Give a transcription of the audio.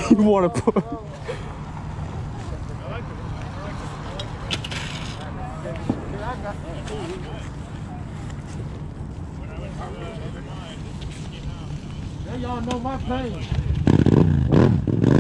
You want to put... Y'all know my pain.